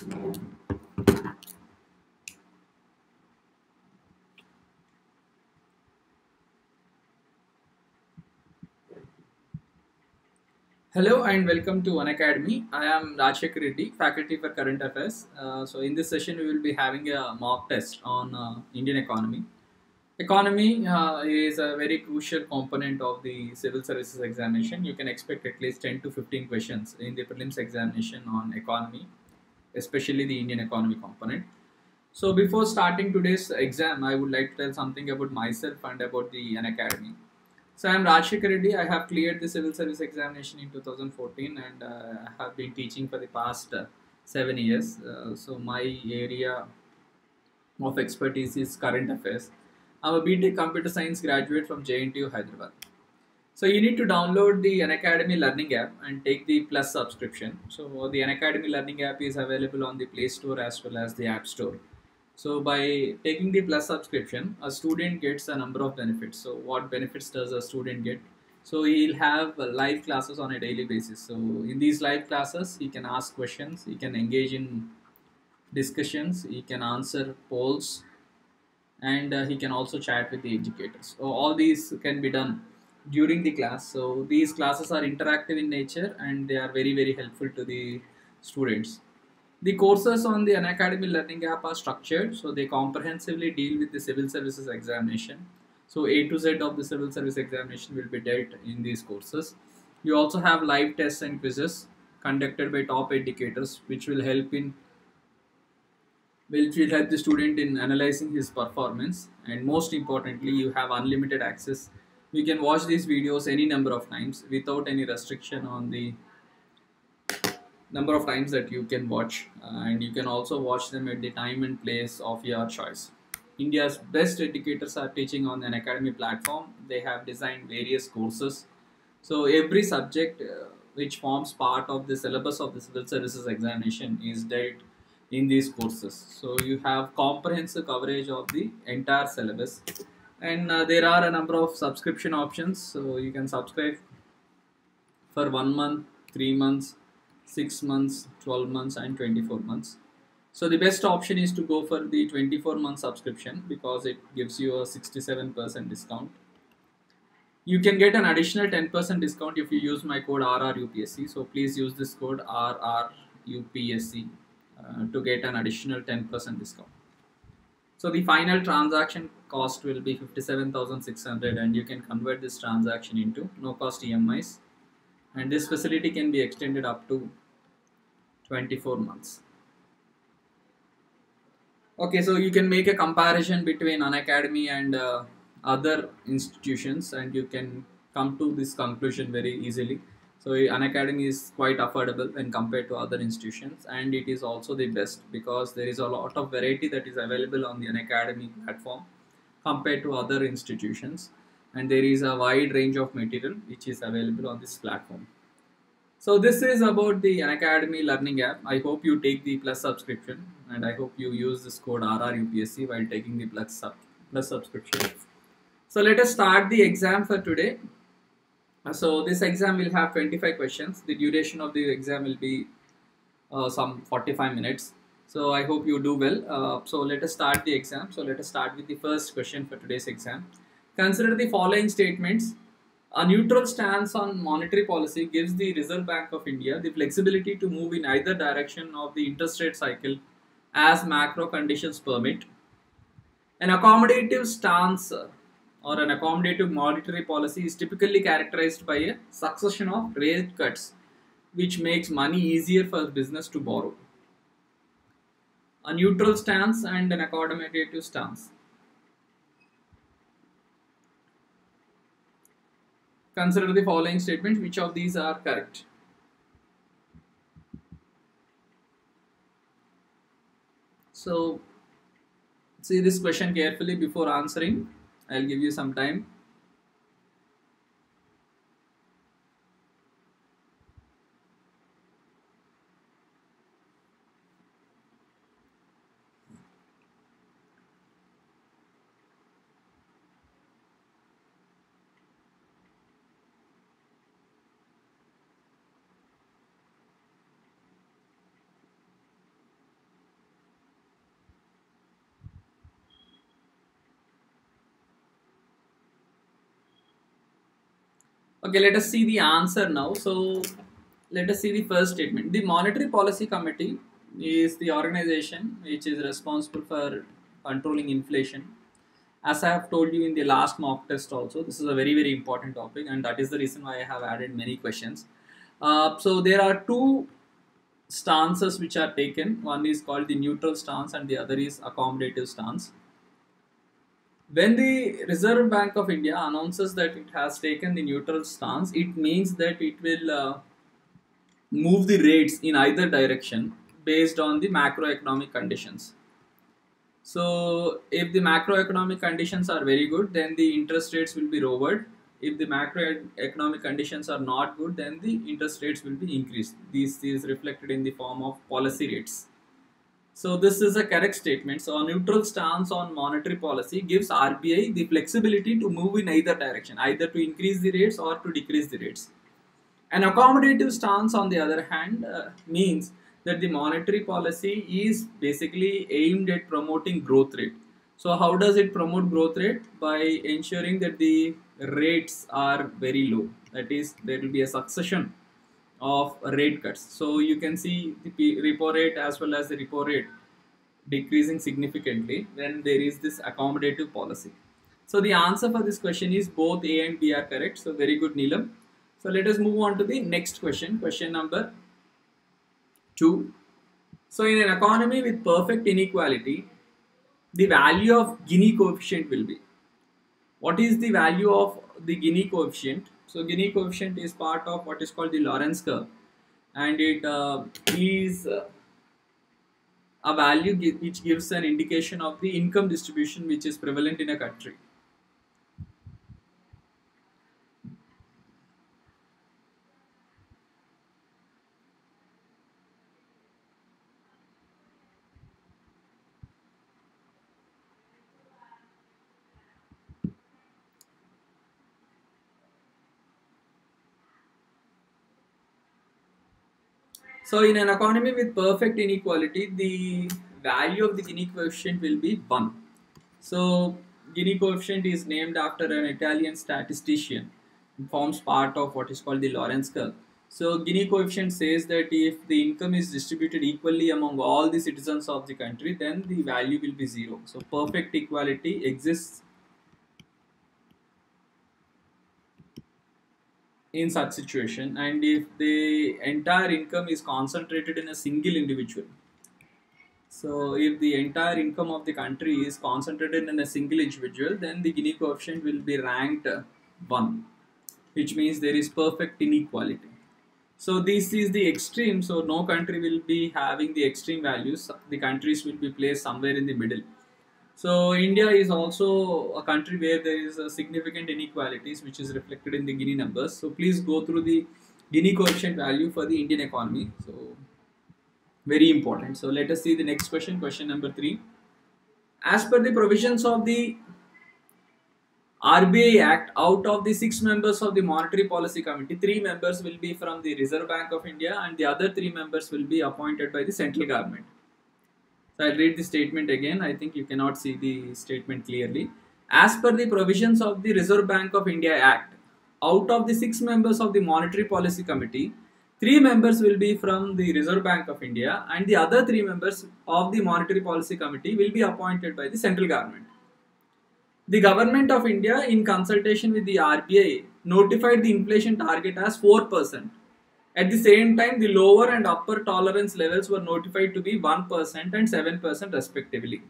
Hello and welcome to Unacademy. I am Rajshekar Reddy, faculty for current affairs. So in this session, we will be having a mock test on Indian economy. Economy is a very crucial component of the civil services examination. You can expect at least 10 to 15 questions in the prelims examination on economy, especially the Indian economy component. So before starting today's exam, I would like to tell something about myself and about the Unacademy. So I'm Rajshekar Reddy. I have cleared the civil service examination in 2014 and have been teaching for the past 7 years. So my area of expertise is current affairs. I'm a BTech Computer Science graduate from JNTU Hyderabad. So you need to download the Unacademy Learning app and take the Plus subscription. So the Unacademy Learning app is available on the Play Store as well as the App Store. So by taking the Plus subscription, a student gets a number of benefits. So what benefits does a student get? So he'll have live classes on a daily basis. So in these live classes, he can ask questions, he can engage in discussions, he can answer polls, and he can also chat with the educators. So all these can be done during the class. So these classes are interactive in nature and they are very helpful to the students. The courses on the Unacademy Learning app are structured, so they comprehensively deal with the civil services examination. So A to Z of the civil service examination will be dealt in these courses. You also have live tests and quizzes conducted by top educators, which will help the student in analyzing his performance. And most importantly, you have unlimited access. You can watch these videos any number of times without any restriction on the number of times that you can watch, and you can also watch them at the time and place of your choice. India's best educators are teaching on an academy platform. They have designed various courses. So every subject which forms part of the syllabus of the civil services examination is dealt in these courses. So you have comprehensive coverage of the entire syllabus, and there are a number of subscription options. So you can subscribe for 1 month, 3 months, 6 months, 12 months, and 24 months. So the best option is to go for the 24-month subscription because it gives you a 67% discount. You can get an additional 10% discount if you use my code RRUPSC. So please use this code RRUPSC to get an additional 10% discount. So the final transaction cost will be 57,600, and you can convert this transaction into no cost EMIs, and this facility can be extended up to 24 months. Okay, so you can make a comparison between Unacademy and other institutions, and you can come to this conclusion very easily. So Unacademy is quite affordable when compared to other institutions, and it is also the best because there is a lot of variety that is available on the Unacademy platform compared to other institutions, and there is a wide range of material which is available on this platform. So this is about the Unacademy Learning app. I hope you take the Plus subscription, and I hope you use this code RRUPSC while taking the Plus subscription. So let us start the exam for today. So this exam will have 25 questions. The duration of the exam will be some 45 minutes. So I hope you do well. So let us start the exam. So let us start with the first question for today's exam. Consider the following statements. A neutral stance on monetary policy gives the Reserve Bank of India the flexibility to move in either direction of the interest rate cycle as macro conditions permit. An accommodative stance or an accommodative monetary policy is typically characterized by a succession of rate cuts, which makes money easier for business to borrow. A neutral stance and an accommodative stance. Consider the following statements. Which of these are correct? So, see this question carefully before answering. I'll give you some time. Okay, let us see the answer now. So let us see the first statement. The Monetary Policy Committee is the organization which is responsible for controlling inflation. As I have told you in the last mock test also, this is a very important topic, and that is the reason why I have added many questions. So there are two stances which are taken. One is called the neutral stance and the other is accommodative stance. When the Reserve Bank of India announces that it has taken the neutral stance, it means that it will move the rates in either direction based on the macroeconomic conditions. So, if the macroeconomic conditions are very good, then the interest rates will be lowered. If the macroeconomic conditions are not good, then the interest rates will be increased. This is reflected in the form of policy rates. So this is a correct statement. So a neutral stance on monetary policy gives RBI the flexibility to move in either direction, either to increase the rates or to decrease the rates. An accommodative stance, on the other hand, means that the monetary policy is basically aimed at promoting growth rate. So how does it promote growth rate? By ensuring that the rates are very low. That is, there will be a succession of rate cuts. So you can see the repo rate as well as the repo rate decreasing significantly when there is this accommodative policy. So the answer for this question is both A and B are correct. So very good, Neelam. So let us move on to the next question, question number 2. So in an economy with perfect inequality, the value of Gini coefficient will be. What is the value of the Gini coefficient? So Gini coefficient is part of what is called the Lorenz curve, and it is a value which gives an indication of the income distribution which is prevalent in a country. So in an economy with perfect inequality, the value of the Gini coefficient will be 1. So Gini coefficient is named after an Italian statistician. It forms part of what is called the Lorenz curve. So Gini coefficient says that if the income is distributed equally among all the citizens of the country, then the value will be 0. So perfect equality exists in such situation, and if the entire income is concentrated in a single individual, so if the entire income of the country is concentrated in a single individual, then the Gini coefficient will be ranked 1, which means there is perfect inequality. So this is the extreme, so no country will be having the extreme values, the countries will be placed somewhere in the middle. So India is also a country where there is a significant inequalities which is reflected in the Gini numbers. So please go through the Gini coefficient value for the Indian economy. So very important. So let us see the next question, question number 3. As per the provisions of the RBI Act, out of the 6 members of the Monetary Policy Committee, 3 members will be from the Reserve Bank of India and the other 3 members will be appointed by the central government. So I'll read the statement again. I think you cannot see the statement clearly. As per the provisions of the Reserve Bank of India Act, out of the 6 members of the Monetary Policy Committee, 3 members will be from the Reserve Bank of India and the other 3 members of the Monetary Policy Committee will be appointed by the central government. The Government of India, in consultation with the RBI, notified the inflation target as 4%. At the same time, the lower and upper tolerance levels were notified to be 1% and 7% respectively.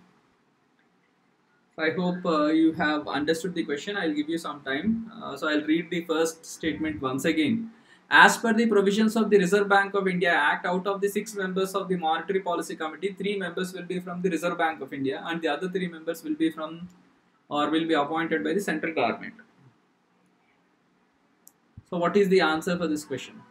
I hope you have understood the question. I'll give you some time. So I'll read the first statement once again. As per the provisions of the Reserve Bank of India Act, out of the 6 members of the Monetary Policy Committee, 3 members will be from the Reserve Bank of India and the other 3 members will be from or will be appointed by the central government. So what is the answer for this question?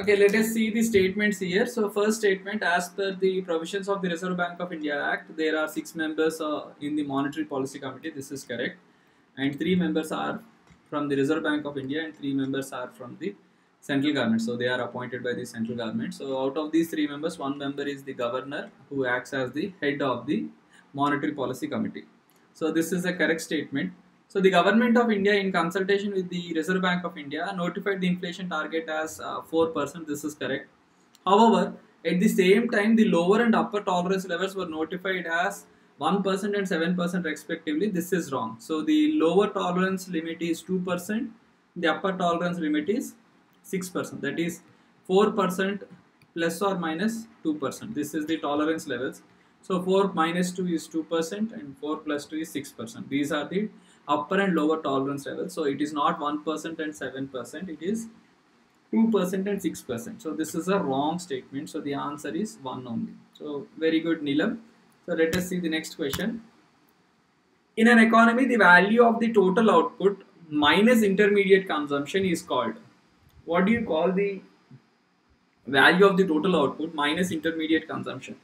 Okay, let us see the statements here. So, first statement, as per the provisions of the Reserve Bank of India Act, there are 6 members in the Monetary Policy Committee. This is correct, and 3 members are from the Reserve Bank of India, and 3 members are from the central government. So, they are appointed by the central government. So, out of these 3 members, 1 member is the governor, who acts as the head of the Monetary Policy Committee. So, this is a correct statement. So the government of India, in consultation with the Reserve Bank of India, notified the inflation target as 4%. This is correct. However, at the same time, the lower and upper tolerance levels were notified as 1% and 7% respectively. This is wrong. So the lower tolerance limit is 2%. The upper tolerance limit is 6%. That is 4% plus or minus 2%. This is the tolerance levels. So 4 minus 2 is 2% and 4 plus 2 is 6%. These are the upper and lower tolerance levels. So it is not 1% and 7%. It is 2% and 6%. So this is a wrong statement. So the answer is 1 only. So very good, Neelam. So let us see the next question. In an economy, the value of the total output minus intermediate consumption is called. What do you call the value of the total output minus intermediate consumption?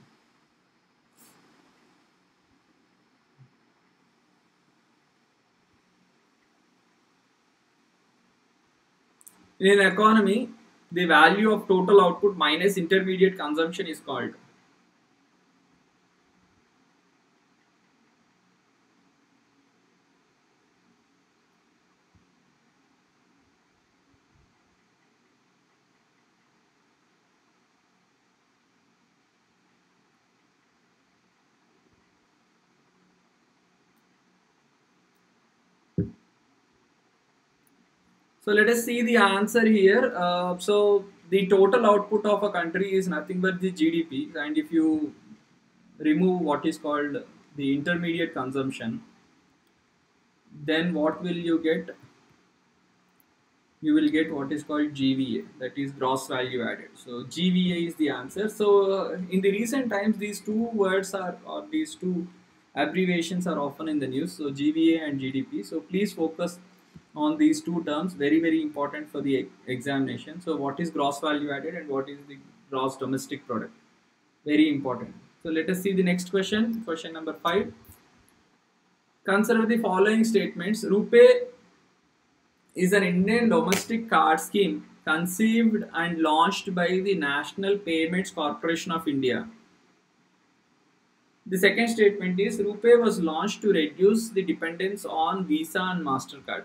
In an economy, the value of total output minus intermediate consumption is called. So let us see the answer here. So the total output of a country is nothing but the GDP, and if you remove what is called the intermediate consumption, then what will you get? You will get what is called GVA, that is gross value added. So GVA is the answer. So in the recent times, these two words are, or these two abbreviations are often in the news. So GVA and GDP. So please focus on these two terms, very important for the examination. So what is gross value added and what is the gross domestic product? Very important. So let us see the next question. Question number 5. Consider the following statements. RuPay is an Indian domestic card scheme conceived and launched by the National Payments Corporation of India. The second statement is RuPay was launched to reduce the dependence on Visa and MasterCard.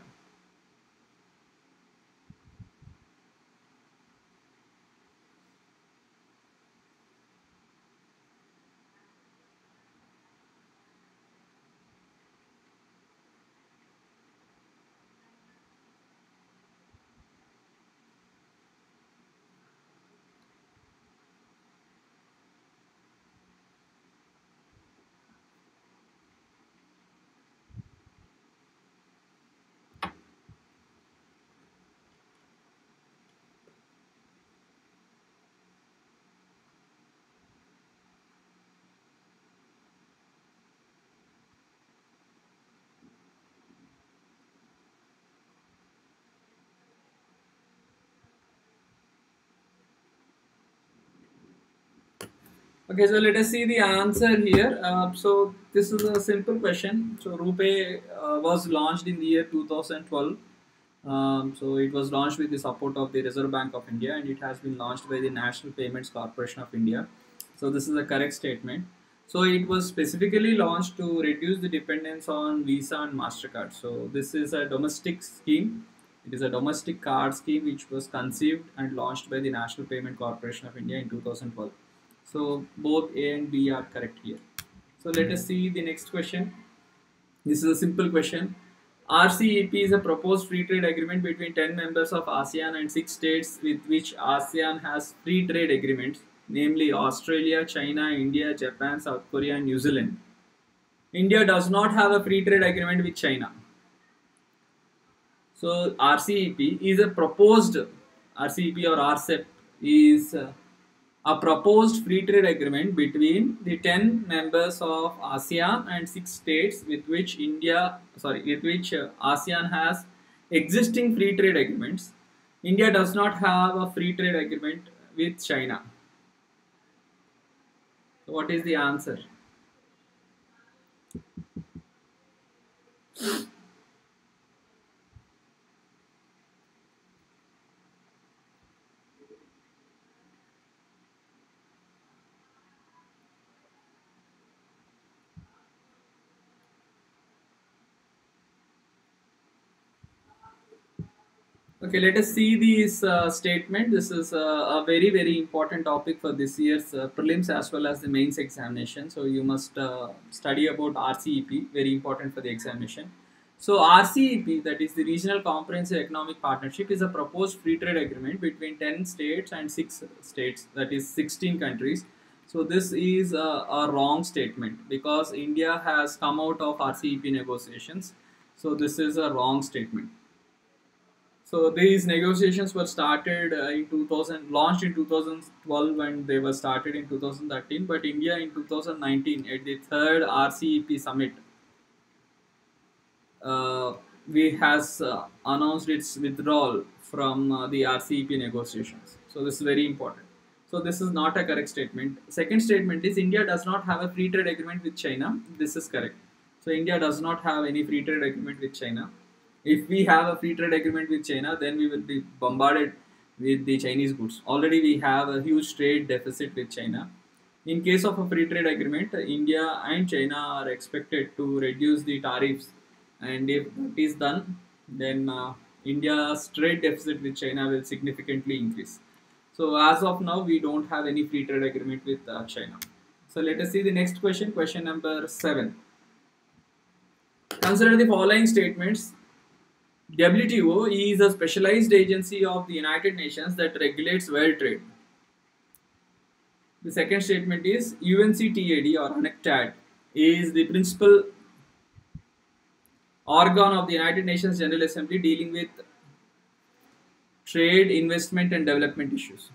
Okay, so let us see the answer here. So this is a simple question. So RuPay was launched in the year 2012. So it was launched with the support of the Reserve Bank of India, and it has been launched by the National Payments Corporation of India. So this is a correct statement. So it was specifically launched to reduce the dependence on Visa and MasterCard. So this is a domestic scheme. It is a domestic card scheme which was conceived and launched by the National Payment Corporation of India in 2012. So both A and B are correct here. So let us see the next question. This is a simple question. RCEP is a proposed free trade agreement between 10 members of ASEAN and 6 states with which ASEAN has free trade agreements, namely Australia, China, India, Japan, South Korea, and New Zealand. India does not have a free trade agreement with China. So RCEP is a proposed, RCEP or RCEP is a proposed free trade agreement between the 10 members of ASEAN and 6 states with which ASEAN has existing free trade agreements, India does not have a free trade agreement with China. So what is the answer? Okay, let us see this statement. This is a very, very important topic for this year's prelims as well as the mains examination. So you must study about RCEP, very important for the examination. So RCEP, that is the Regional Comprehensive Economic Partnership, is a proposed free trade agreement between 10 states and 6 states, that is 16 countries. So this is a wrong statement because India has come out of RCEP negotiations. So this is a wrong statement. So these negotiations were started in 2000, launched in 2012, and they were started in 2013. But India in 2019 at the third RCEP summit, uh, we has announced its withdrawal from the RCEP negotiations. So this is very important. So this is not a correct statement. Second statement is India does not have a free trade agreement with China. This is correct. So India does not have any free trade agreement with China. If we have a free trade agreement with China, then we will be bombarded with the Chinese goods. Already we have a huge trade deficit with China. In case of a free trade agreement, India and China are expected to reduce the tariffs, and if that is done, then India's trade deficit with China will significantly increase. So as of now, we don't have any free trade agreement with China. So let us see the next question, question number 7. Consider the following statements. WTO is a specialized agency of the United Nations that regulates world trade. The second statement is UNCTAD or UNCTAD is the principal organ of the United Nations General Assembly dealing with trade, investment, and development issues.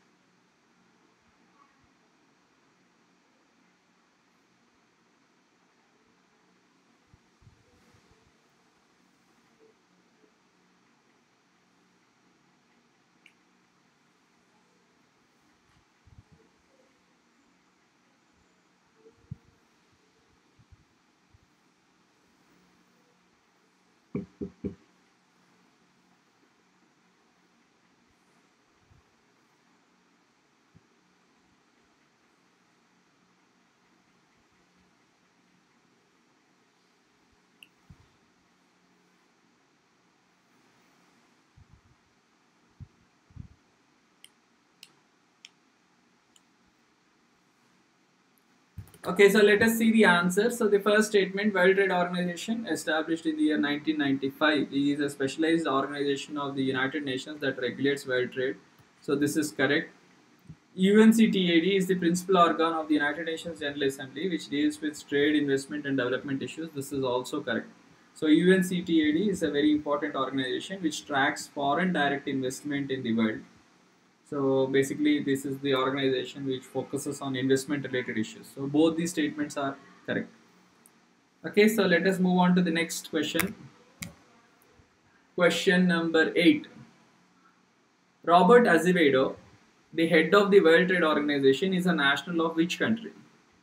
Okay, so let us see the answer. So the first statement, World Trade Organization, established in the year 1995, is a specialized organization of the United Nations that regulates world trade. So this is correct. UNCTAD is the principal organ of the United Nations General Assembly, which deals with trade, investment, and development issues. This is also correct. So UNCTAD is a very important organization which tracks foreign direct investment in the world. So basically, this is the organization which focuses on investment related issues. So both these statements are correct. Okay, so let us move on to the next question. Question number 8. Robert Azevedo, the head of the World Trade Organization, is a national of which country?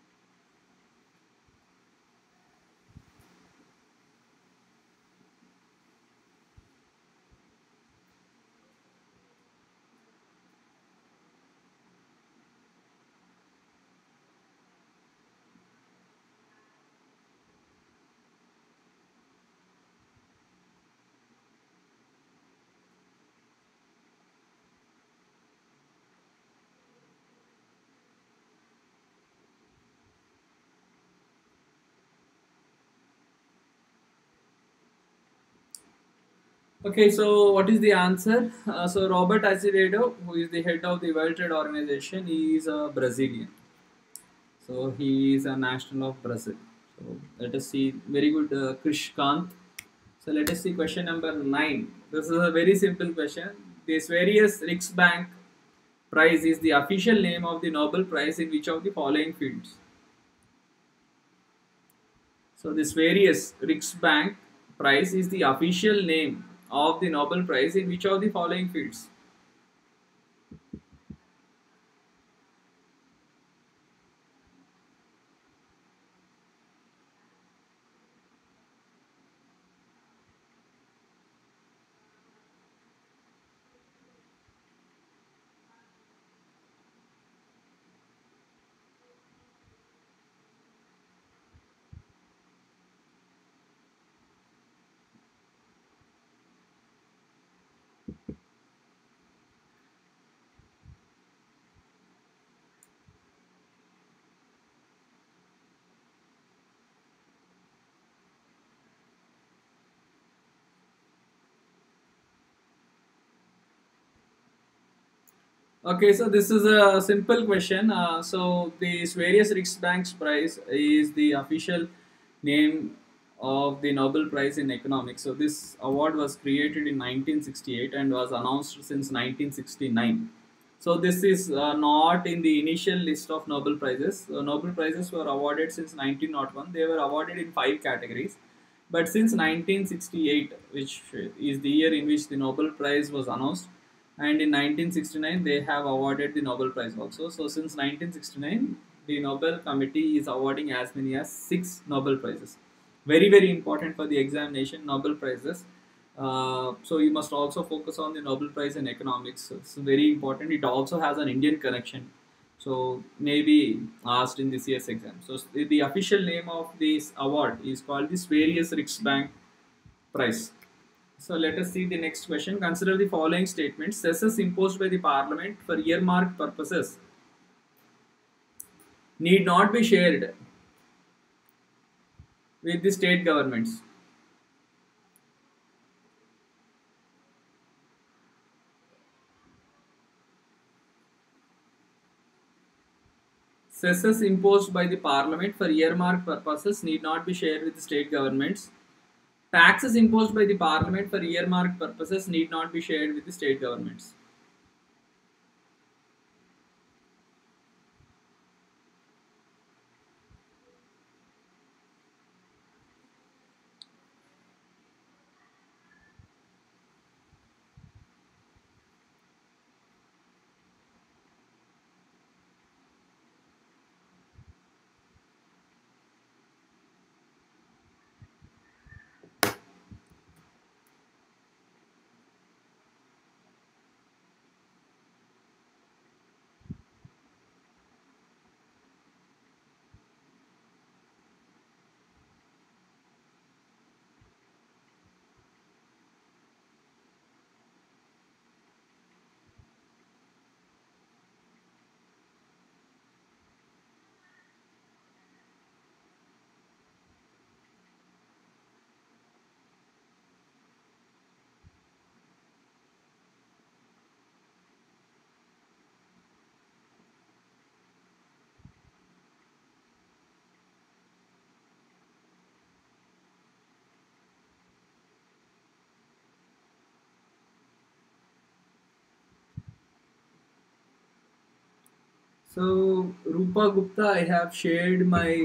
Okay, so what is the answer? So Robert Azevedo, who is the head of the World Trade Organization, he is a Brazilian. So he is a national of Brazil. So let us see. Very good, Krish Kant. So let us see question number 9. This is a very simple question. This various Riksbank prize is the official name of the Nobel Prize in which of the following fields? So this various Riksbank prize is the official name of the Nobel Prize in which of the following fields? Okay, so this is a simple question. So this various Riksbanks Prize is the official name of the Nobel Prize in Economics. So this award was created in 1968 and was announced since 1969. So this is not in the initial list of Nobel Prizes. Nobel Prizes were awarded since 1901. They were awarded in five categories. But since 1968, which is the year in which the Nobel Prize was announced, and in 1969 they have awarded the Nobel Prize also. So since 1969, the Nobel Committee is awarding as many as 6 Nobel Prizes. Very important for the examination, Nobel Prizes. So you must also focus on the Nobel Prize in economics. It's very important. It also has an Indian connection. So maybe asked in this year's exam. So the official name of this award is called the Sveriges Riksbank Prize. So let us see the next question. Consider the following statements. Cesses imposed by the parliament for earmark purposes need not be shared with the state governments. Cesses imposed by the parliament for earmark purposes need not be shared with the state governments. Taxes imposed by the parliament for earmark purposes need not be shared with the state governments. So Rupa Gupta, I have shared my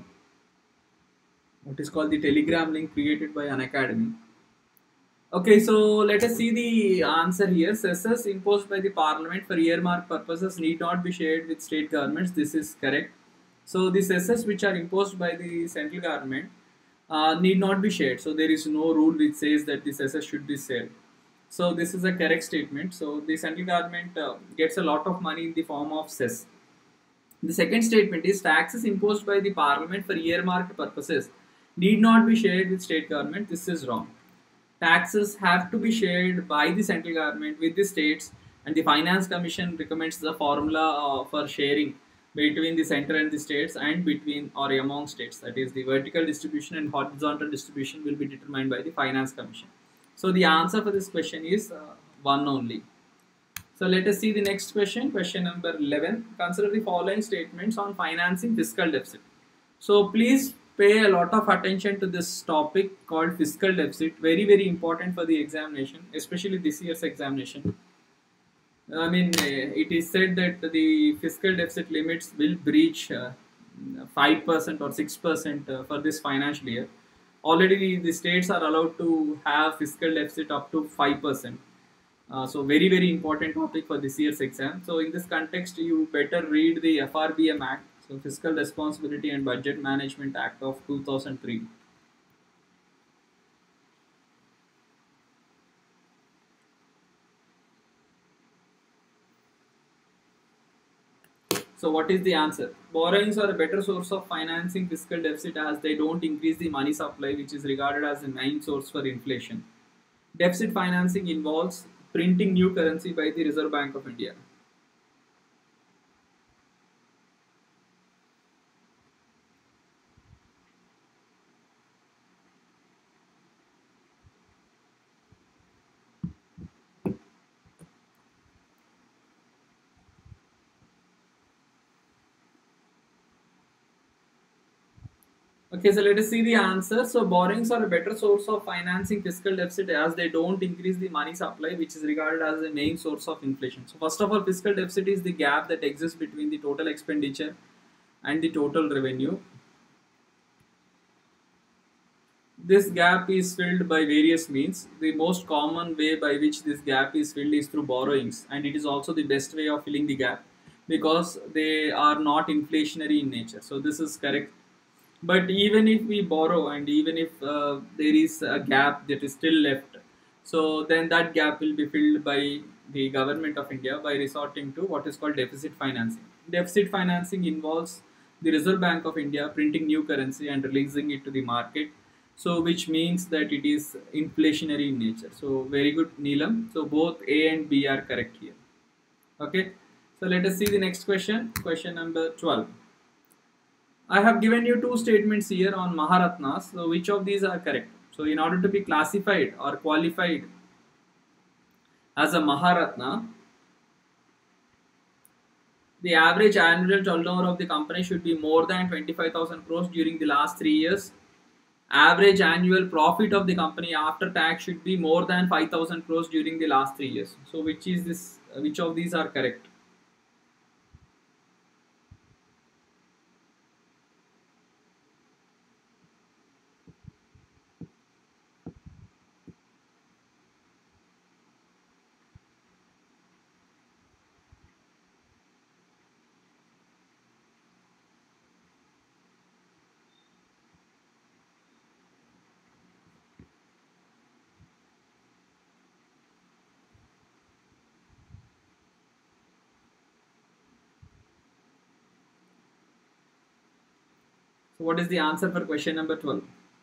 what is called the Telegram link created by an academy. Okay, so let us see the answer here. Cesses imposed by the parliament for earmark purposes need not be shared with state governments. This is correct. So the cesses which are imposed by the central government need not be shared. So there is no rule which says that the cesses should be shared. So this is a correct statement. So the central government gets a lot of money in the form of cess. The second statement is taxes imposed by the parliament for earmarked purposes need not be shared with state government. This is wrong. Taxes have to be shared by the central government with the states, and the finance commission recommends the formula for sharing between the center and the states and between or among states. That is, the vertical distribution and horizontal distribution will be determined by the finance commission. So the answer for this question is one only. So let us see the next question. Question number 11. Consider the following statements on financing fiscal deficit. So please pay a lot of attention to this topic called fiscal deficit. Very important for the examination, especially this year's examination. I mean, it is said that the fiscal deficit limits will breach 5% or 6% for this financial year. Already the states are allowed to have fiscal deficit up to 5%. So very very important topic for this year's exam. So in this context, you better read the FRBM Act, so Fiscal Responsibility and Budget Management Act of 2003. So what is the answer? Borrowings are a better source of financing fiscal deficit as they don't increase the money supply, which is regarded as the main source for inflation. Deficit financing involves printing new currency by the Reserve Bank of India. Okay, so let us see the answer. So borrowings are a better source of financing fiscal deficit as they don't increase the money supply, which is regarded as the main source of inflation. So first of all, fiscal deficit is the gap that exists between the total expenditure and the total revenue. This gap is filled by various means. The most common way by which this gap is filled is through borrowings, and it is also the best way of filling the gap because they are not inflationary in nature. So this is correct. But even if we borrow and even if there is a gap that is still left, so then that gap will be filled by the government of India by resorting to what is called deficit financing. Deficit financing involves the Reserve Bank of India printing new currency and releasing it to the market, so which means that it is inflationary in nature. So very good, Neelam. So both A and B are correct here. Okay, so let us see the next question. Question number 12. I have given you two statements here on Maharatnas. So which of these are correct? So in order to be classified or qualified as a Maharatna, the average annual turnover of the company should be more than 25,000 crores during the last 3 years. Average annual profit of the company after tax should be more than 5,000 crores during the last 3 years. So which is this? Which of these are correct? So what is the answer for question number 12?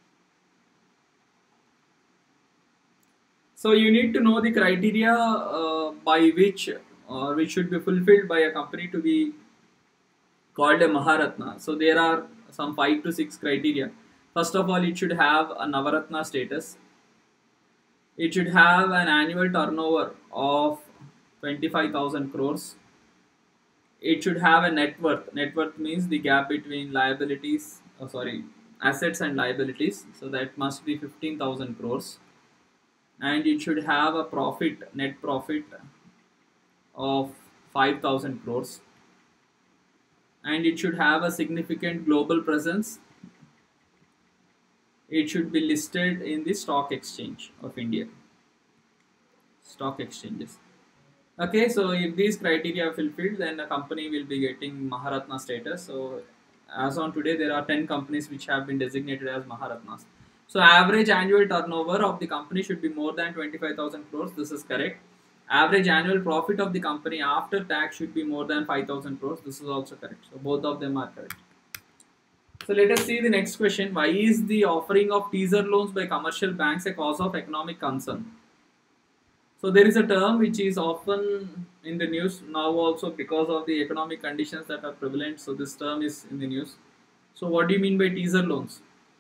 So you need to know the criteria by which which should be fulfilled by a company to be called a Maharatna. So there are some 5 to 6 criteria. First of all, it should have a Navaratna status. It should have an annual turnover of 25,000 crores. It should have a net worth. Net worth means the gap between liabilities, assets and liabilities. So that must be 15,000 crores. And it should have a profit, net profit of 5,000 crores. And it should have a significant global presence. It should be listed in the stock exchange of India. Stock exchanges. Okay, so if these criteria are fulfilled, then a company will be getting Maharatna status. So as on today, there are 10 companies which have been designated as Maharatnas. So average annual turnover of the company should be more than 25,000 crores. This is correct. Average annual profit of the company after tax should be more than 5,000 crores. This is also correct. So both of them are correct. So let us see the next question. Why is the offering of teaser loans by commercial banks a cause of economic concern? So there is a term which is often in the news now also because of the economic conditions that are prevalent. So this term is in the news. So what do you mean by teaser loans?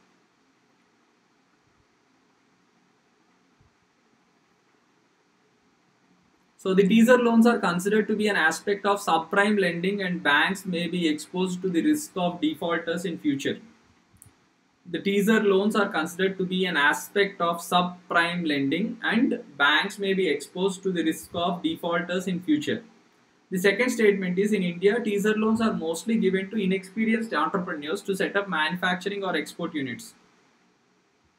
So the teaser loans are considered to be an aspect of subprime lending and banks may be exposed to the risk of defaulters in future. The teaser loans are considered to be an aspect of subprime lending and banks may be exposed to the risk of defaulters in future. The second statement is in India, teaser loans are mostly given to inexperienced entrepreneurs to set up manufacturing or export units.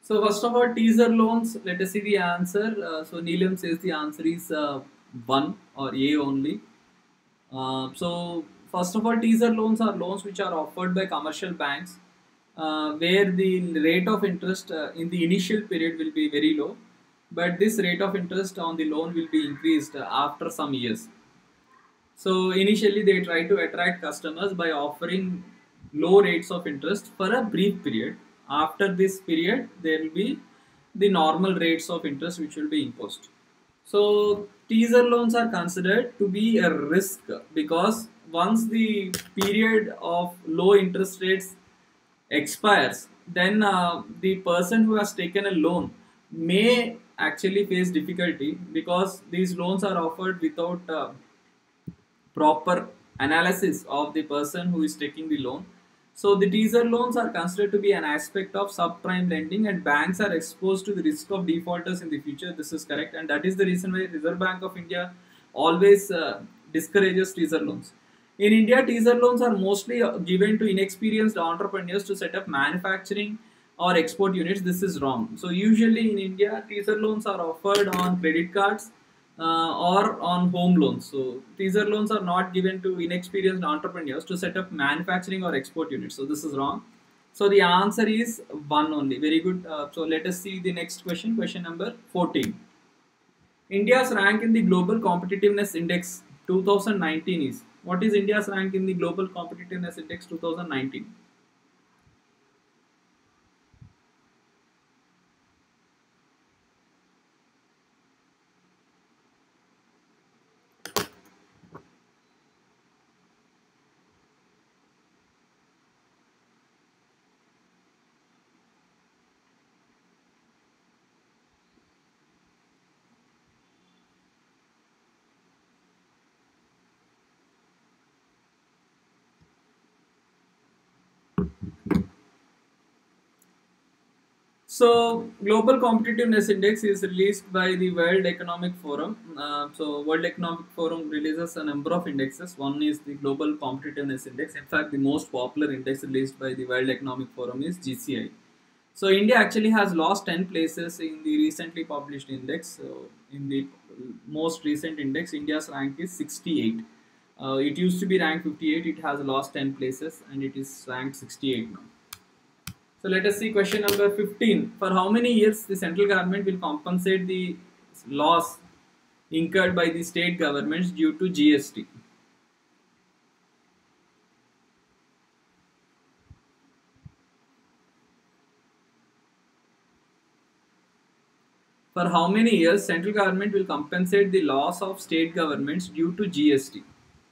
So first of all, teaser loans. Let us see the answer. So Neelam says the answer is one or A only. So first of all, teaser loans are loans which are offered by commercial banks, where the rate of interest in the initial period will be very low, but this rate of interest on the loan will be increased after some years. So initially they try to attract customers by offering low rates of interest for a brief period. After this period, there will be the normal rates of interest which will be imposed. So teaser loans are considered to be a risk because once the period of low interest rates expires, then the person who has taken a loan may actually face difficulty because these loans are offered without proper analysis of the person who is taking the loan. So the teaser loans are considered to be an aspect of subprime lending, and banks are exposed to the risk of defaulters in the future. This is correct, and that is the reason why Reserve Bank of India always discourages teaser loans. In India, teaser loans are mostly given to inexperienced entrepreneurs to set up manufacturing or export units. This is wrong. So usually in India, teaser loans are offered on credit cards or on home loans. So teaser loans are not given to inexperienced entrepreneurs to set up manufacturing or export units. So this is wrong. So the answer is one only. Very good. So let us see the next question. Question number 14. India's rank in the Global Competitiveness Index 2019 is. What is India's rank in the Global Competitiveness Index 2019? So, Global Competitiveness Index is released by the World Economic Forum. World Economic Forum releases a number of indexes. One is the Global Competitiveness Index. In fact, the most popular index released by the World Economic Forum is GCI. So, India actually has lost 10 places in the recently published index. So, in the most recent index, India's rank is 68. It used to be ranked 58. It has lost 10 places and it is ranked 68 now. So let us see question number 15. For how many years the central government will compensate the loss incurred by the state governments due to GST? For how many years central government will compensate the loss of state governments due to GST?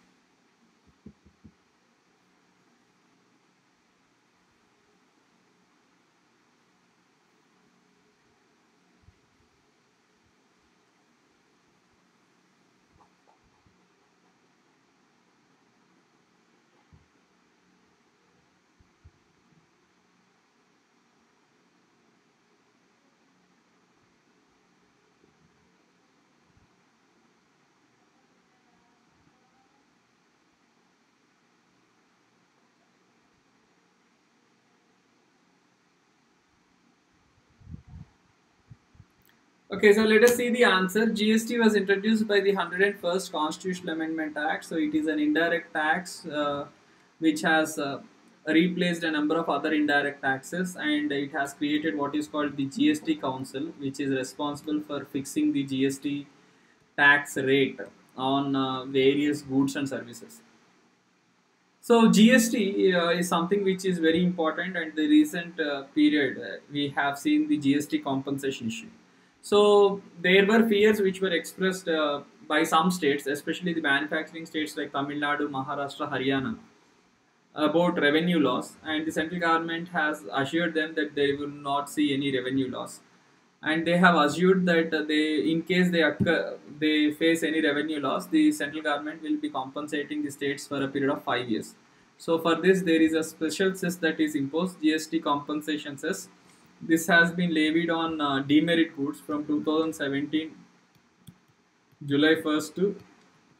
Okay, so let us see the answer. GST was introduced by the 101st Constitutional Amendment Act. So it is an indirect tax which has replaced a number of other indirect taxes, and it has created what is called the GST Council, which is responsible for fixing the GST tax rate on various goods and services. So GST is something which is very important, and the recent period we have seen the GST compensation issue. So there were fears which were expressed by some states, especially the manufacturing states like Tamil Nadu, Maharashtra, Haryana, about revenue loss, and the central government has assured them that they will not see any revenue loss, and they have assured that in case they face any revenue loss, the central government will be compensating the states for a period of 5 years. So for this, there is a special cess that is imposed, GST compensation cess. This has been levied on demerit goods from 2017 July 1st to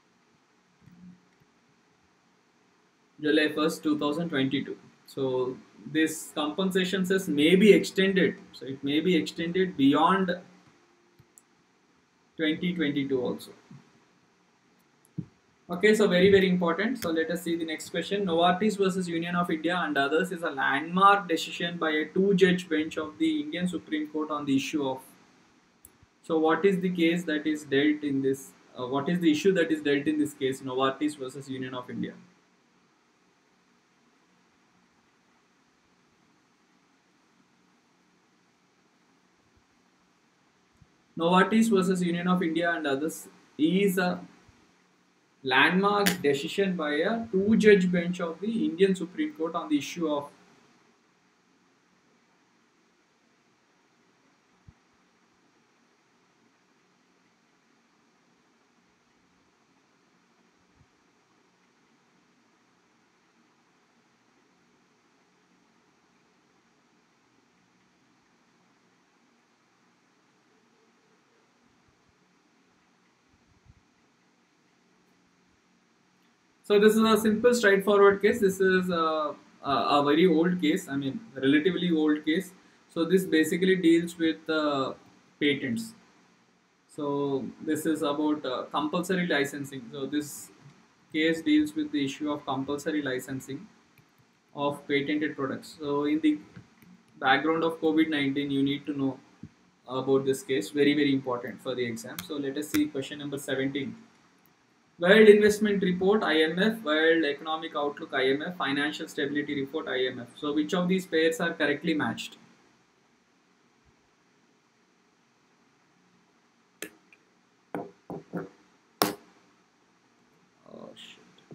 July 1st 2022. So this compensation says may be extended, so it may be extended beyond 2022 also. Okay, so very important. So let us see the next question. Novartis versus Union of India and others is a landmark decision by a two-judge bench of the Indian Supreme Court on the issue of. So what is the case that is dealt in this? What is the issue that is dealt in this case? Novartis versus Union of India. Novartis versus Union of India and others is a landmark decision by a two-judge bench of the Indian Supreme Court on the issue of. So this is a simple, straightforward case. This is a very old case. I mean, relatively old case. So this basically deals with patents. So this is about compulsory licensing. So this case deals with the issue of compulsory licensing of patented products. So in the background of COVID-19, you need to know about this case. Very important for the exam. So let us see question number 17. World Investment Report IMF, World Economic Outlook IMF, Financial Stability Report IMF. So which of these pairs are correctly matched? Oh shit.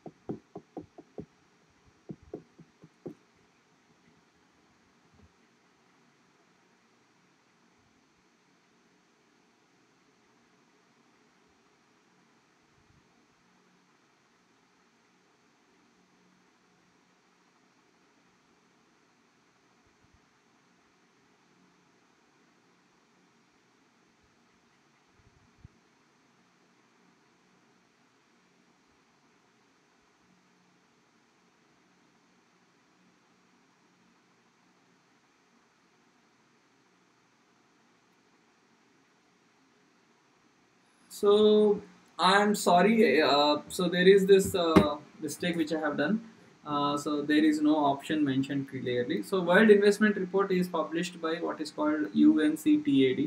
So I'm sorry. So there is this mistake which I have done. So there is no option mentioned clearly. So World Investment Report is published by what is called UNCTAD.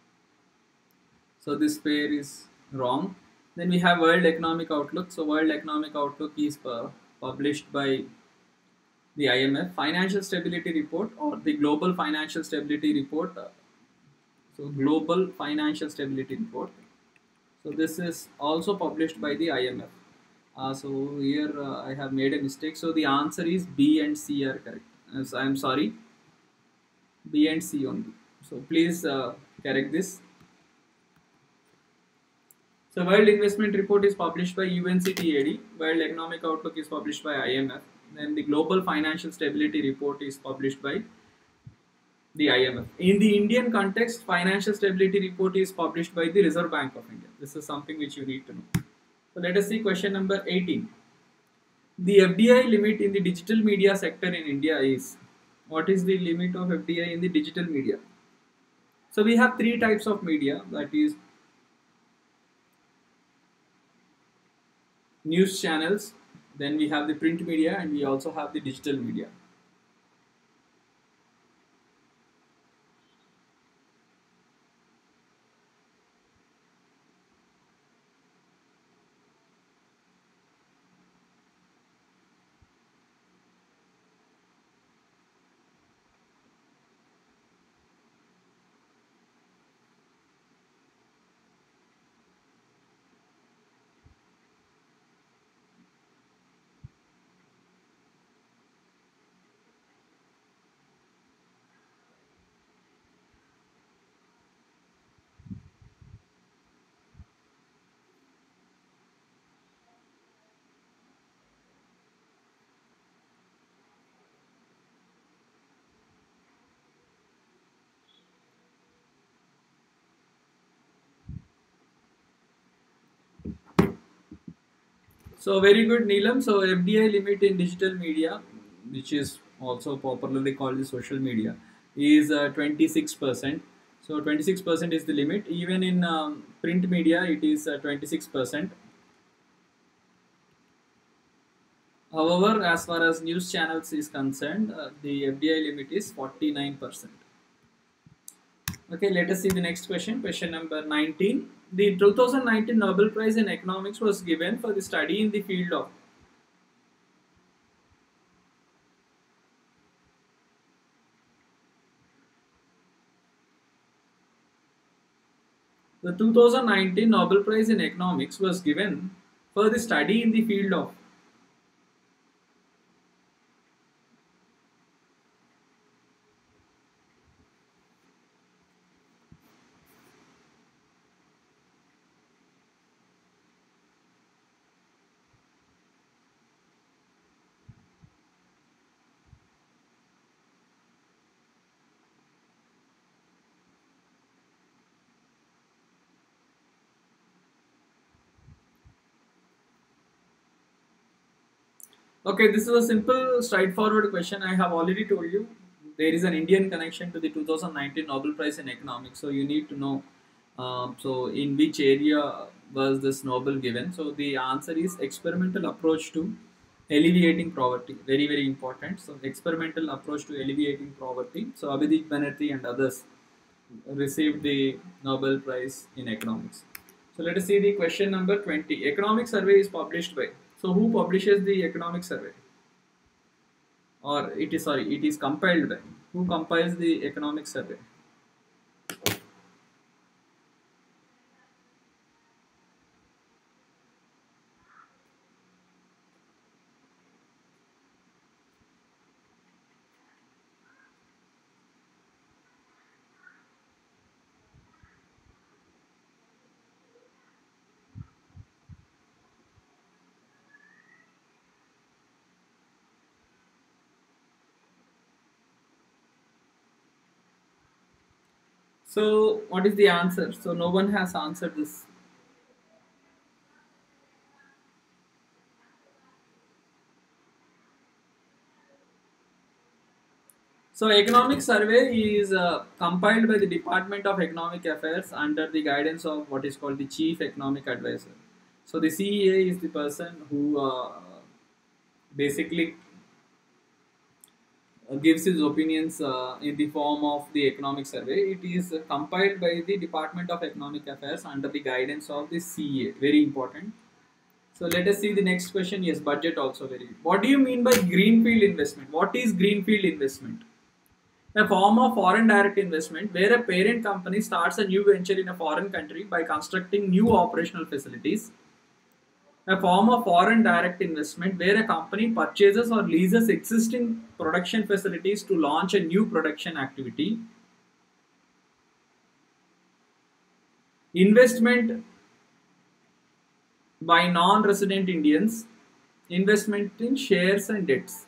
So this pair is wrong. Then we have World Economic Outlook. So World Economic Outlook is published by the IMF. Financial Stability Report or the Global Financial Stability Report. So Global Financial Stability Report. So this is also published by the IMF. So here I have made a mistake. So the answer is B and C are correct. So I am sorry, B and C only. So please correct this. So World Investment Report is published by UNCTAD. World Economic Outlook is published by IMF. Then the Global Financial Stability Report is published by the IMF. In the Indian context, Financial Stability Report is published by the Reserve Bank of India. This is something which you need to know. So let us see question number 18. The FDI limit in the digital media sector in India is, what is the limit of FDI in the digital media? So we have three types of media, that is news channels, then we have the print media, and we also have the digital media. So very good, Neelam. So FDI limit in digital media, which is also popularly called the social media, is 26%. So 26% is the limit. Even in print media, it is 26%. However, as far as news channels is concerned, the FDI limit is 49%. Okay, let us see the next question. Question number 19. The 2019 Nobel Prize in Economics was given for the study in the field of. The 2019 Nobel Prize in Economics was given for the study in the field of. Okay, this is a simple, straightforward question. I have already told you there is an Indian connection to the 2019 Nobel Prize in Economics. So you need to know. So in which area was this Nobel given? So the answer is experimental approach to alleviating poverty. Very very important. So experimental approach to alleviating poverty. So Abhijit Banerjee and others received the Nobel Prize in Economics. So let us see the question number 20. Economic survey is published by. So who publishes the economic survey? Or it is, sorry, it is compiled by. Who compiles the economic survey? So what is the answer? So no one has answered this. So economic survey is compiled by the Department of Economic Affairs under the guidance of what is called the Chief Economic Advisor. So the CEA is the person who basically gives his opinions in the form of the economic survey. It is compiled by the Department of Economic Affairs under the guidance of the CEA. Very important. So let us see the next question. Yes, budget also very. What do you mean by greenfield investment? What is greenfield investment? A form of foreign direct investment where a parent company starts a new venture in a foreign country by constructing new operational facilities. A form of foreign direct investment where a company purchases or leases existing production facilities to launch a new production activity. Investment by non-resident Indians. Investment in shares and debts.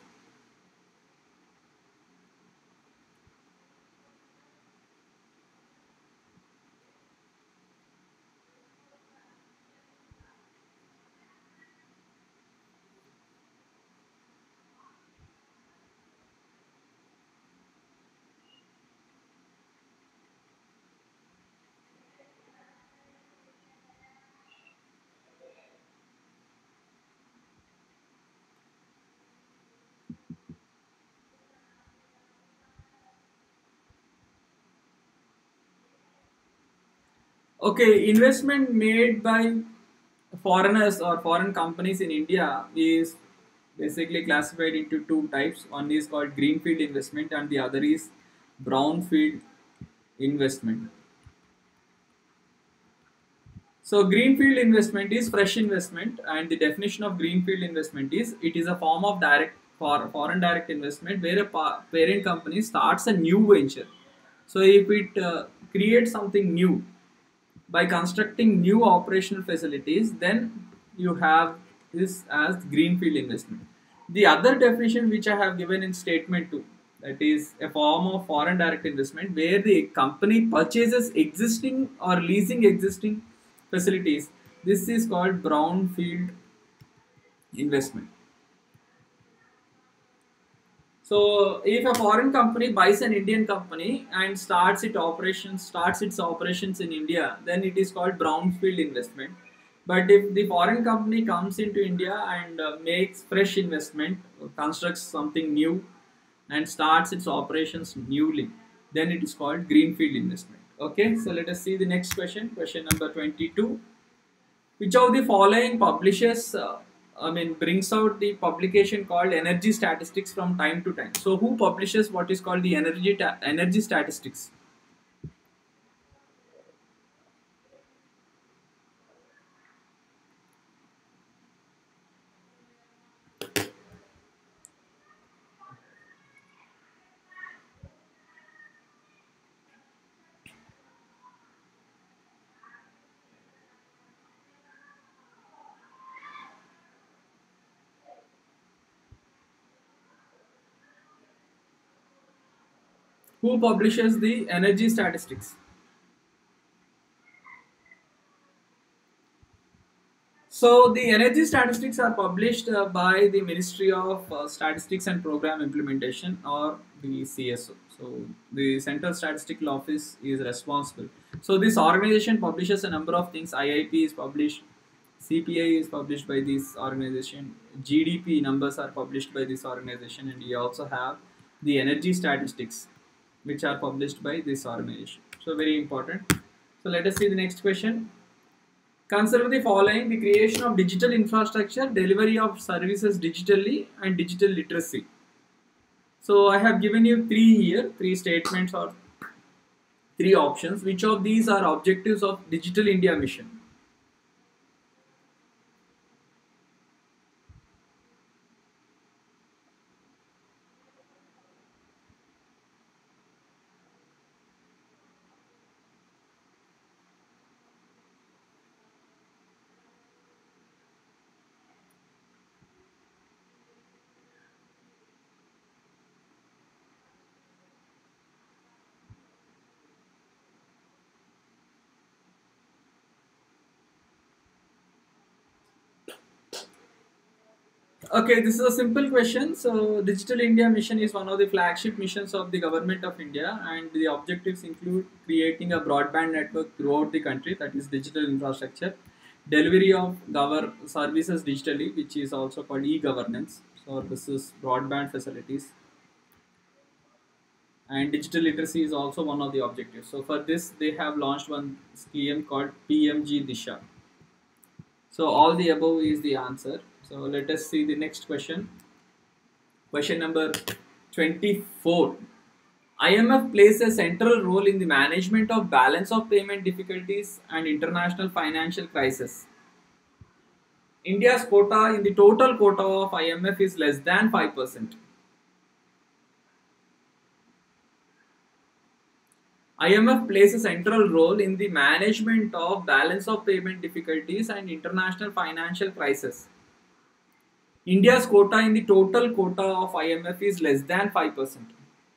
Okay, investment made by foreigners or foreign companies in India is basically classified into two types. One is called greenfield investment and the other is brownfield investment. So greenfield investment is fresh investment, and the definition of greenfield investment is it is a form of direct for foreign direct investment where a parent company starts a new venture. So if it creates something new by constructing new operational facilities, then you have this as greenfield investment. The other definition which I have given in statement 2, that is a form of foreign direct investment where the company purchases existing or leasing existing facilities. This is called brownfield investment. So if a foreign company buys an Indian company and starts its operations in India, then it is called brownfield investment. But if the foreign company comes into India and makes fresh investment, constructs something new, and starts its operations newly, then it is called greenfield investment. Okay, so let us see the next question. Question number 22. Which of the following publishes, brings out the publication called energy statistics from time to time? So, who publishes what is called the energy statistics? Who publishes the energy statistics? So the energy statistics are published by the Ministry of Statistics and Program Implementation, or the CSO. So the Central Statistical Office is responsible. So this organization publishes a number of things. IIP is published, CPI is published by this organization, GDP numbers are published by this organization, and we also have the energy statistics, which are published by this organization. So very important. So let us see the next question. Consider the following: the creation of digital infrastructure, delivery of services digitally, and digital literacy. So I have given you three here, three statements or three options. Which of these are objectives of Digital India Mission? Okay, this is a simple question. So, Digital India Mission is one of the flagship missions of the Government of India, and the objectives include creating a broadband network throughout the country, that is digital infrastructure, delivery of services digitally, which is also called e-governance. So, this is broadband facilities, and digital literacy is also one of the objectives. So, for this, they have launched one scheme called PMG Disha. So, all the above is the answer. So, let us see the next question. Question number 24. IMF plays a central role in the management of balance of payment difficulties and international financial crisis. India's quota in the total quota of IMF is less than 5%. IMF plays a central role in the management of balance of payment difficulties and international financial crisis. India's quota in the total quota of IMF is less than 5%.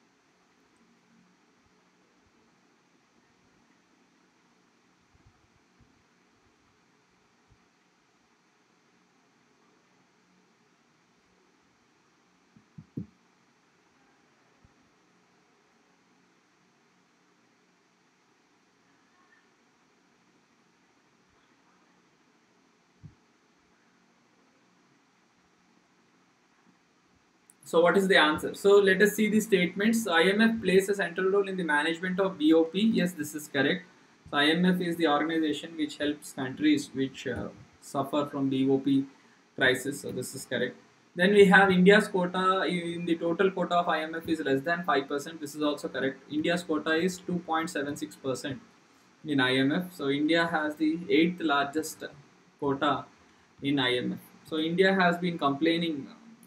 So what is the answer? So let us see the statements. So IMF plays a central role in the management of BOP. Yes, this is correct. So IMF is the organization which helps countries which suffer from BOP crisis. So this is correct. Then we have India's quota in the total quota of IMF is less than 5%. This is also correct. India's quota is 2.76% in IMF. So India has the eighth largest quota in IMF. So India has been complaining.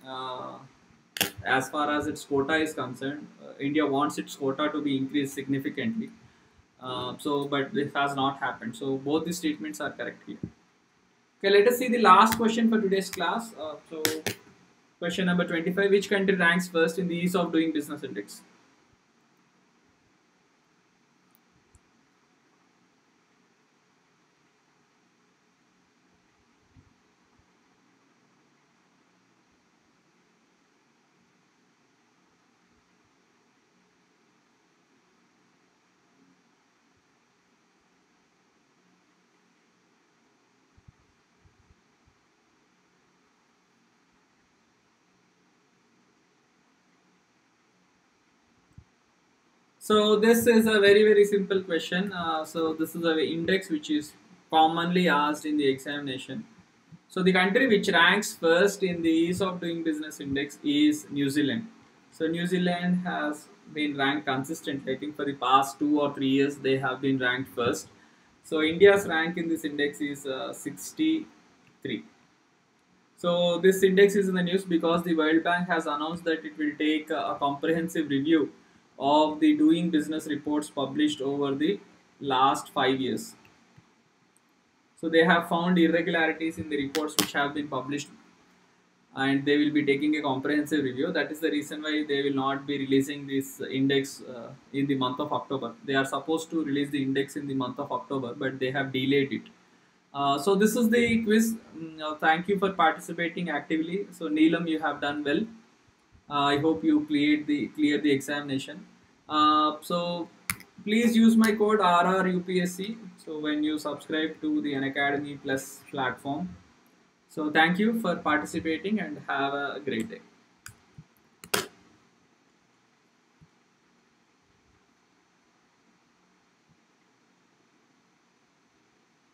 As far as its quota is concerned, India wants its quota to be increased significantly. But this has not happened. So both the statements are correct here. Okay, let us see the last question for today's class. Question number 25: which country ranks first in the ease of doing business index? So this is a very simple question. So this is a index which is commonly asked in the examination. So the country which ranks first in the ease of doing business index is New Zealand. So New Zealand has been ranked consistently. I think for the past 2 or 3 years they have been ranked first. So India's rank in this index is 63. So this index is in the news because the World Bank has announced that it will take a comprehensive review of the doing business reports published over the last 5 years. So they have found irregularities in the reports which have been published, and they will be taking a comprehensive review. That is the reason why they will not be releasing this index in the month of October. They are supposed to release the index in the month of October, but they have delayed it. So this is the quiz. Thank you for participating actively. So Neelam, you have done well. I hope you cleared the examination. So please use my code RRUPSC. So when you subscribe to the Unacademy Plus platform. So thank you for participating and have a great day.